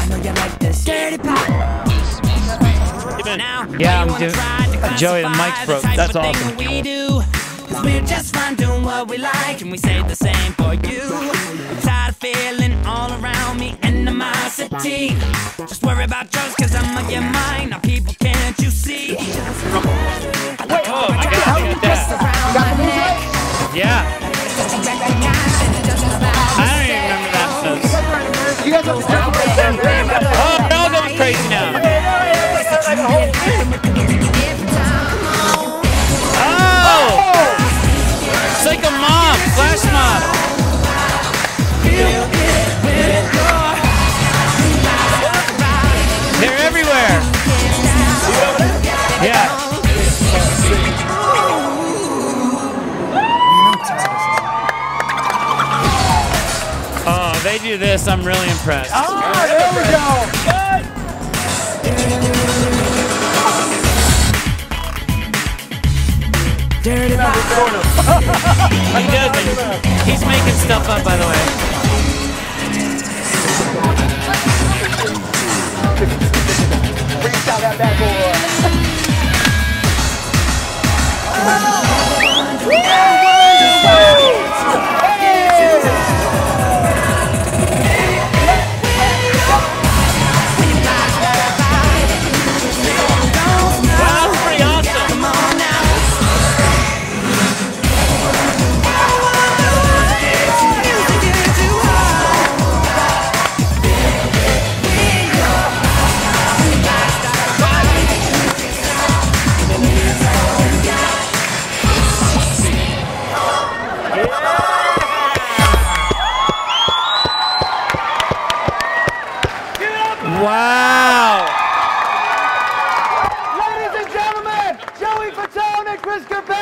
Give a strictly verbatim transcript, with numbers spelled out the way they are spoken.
I know you like this dirty pop. Now, yeah, I'm doing. Joey, the mic's broke. That's awesome. We do, cause we're just fine doing what we like, and we say the same for you. I'm tired of feeling all around me animosity. Just worry about yours, cause I'm on your mind. Now, people, can't you see? Wait, oh my God, look at that. Yeah. I don't even remember that. You guys have to jump around. Oh, they're all going crazy now. Oh! It's like a mob, Flashmob. They're everywhere. Yeah. Oh, they do this. I'm really impressed. Oh, there we go. Dirty He doesn't. He's making stuff up, by the way. Reach out that bad boy. Ladies and gentlemen, Joey Fatone and Kirkpatrick.